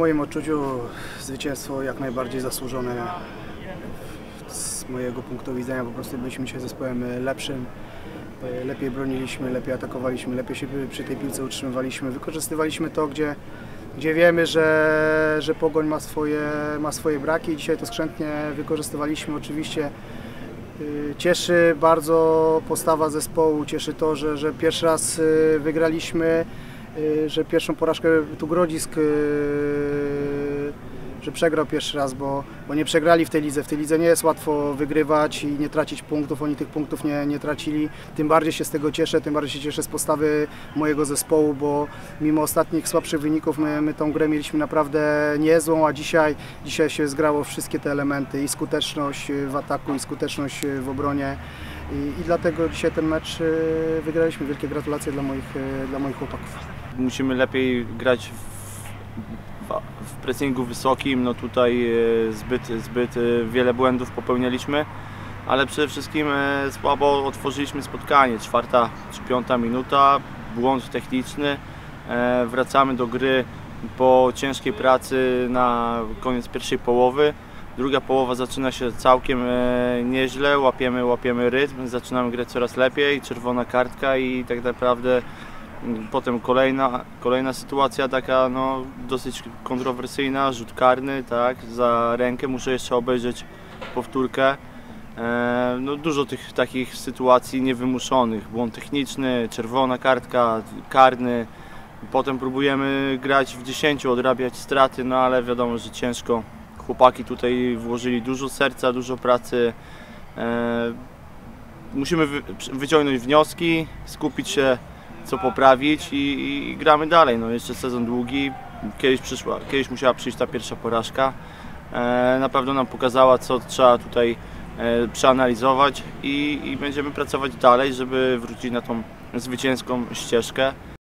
moim odczuciu zwycięstwo jak najbardziej zasłużone. Z mojego punktu widzenia po prostu byliśmy dzisiaj zespołem lepszym. Lepiej broniliśmy, lepiej atakowaliśmy, lepiej się przy tej piłce utrzymywaliśmy. Wykorzystywaliśmy to, gdzie wiemy, że Pogoń ma swoje braki. Dzisiaj to skrzętnie wykorzystywaliśmy. Oczywiście cieszy bardzo postawa zespołu, cieszy to, że pierwszy raz wygraliśmy, że pierwszą porażkę tu Grodzisk, że przegrał pierwszy raz, bo nie przegrali w tej lidze. W tej lidze nie jest łatwo wygrywać i nie tracić punktów, oni tych punktów nie tracili. Tym bardziej się z tego cieszę, tym bardziej się cieszę z postawy mojego zespołu, bo mimo ostatnich słabszych wyników my tą grę mieliśmy naprawdę niezłą, a dzisiaj się zgrało wszystkie te elementy, i skuteczność w ataku, i skuteczność w obronie. I dlatego dzisiaj ten mecz wygraliśmy. Wielkie gratulacje dla moich chłopaków. Musimy lepiej grać w pressingu wysokim. No tutaj zbyt wiele błędów popełnialiśmy, ale przede wszystkim słabo otworzyliśmy spotkanie. 4. czy 5. minuta, błąd techniczny. Wracamy do gry po ciężkiej pracy na koniec pierwszej połowy. Druga połowa zaczyna się całkiem nieźle, łapiemy rytm, zaczynamy grać coraz lepiej, czerwona kartka i tak naprawdę potem kolejna sytuacja taka no, dosyć kontrowersyjna, rzut karny, tak, za rękę, muszę jeszcze obejrzeć powtórkę. No, dużo tych takich sytuacji niewymuszonych, błąd techniczny, czerwona kartka, karny. Potem próbujemy grać w 10, odrabiać straty, no ale wiadomo, że ciężko. Chłopaki tutaj włożyli dużo serca, dużo pracy. Musimy wyciągnąć wnioski, skupić się, co poprawić i gramy dalej. No, jeszcze sezon długi, kiedyś musiała przyjść ta pierwsza porażka. Na pewno nam pokazała, co trzeba tutaj przeanalizować i będziemy pracować dalej, żeby wrócić na tą zwycięską ścieżkę.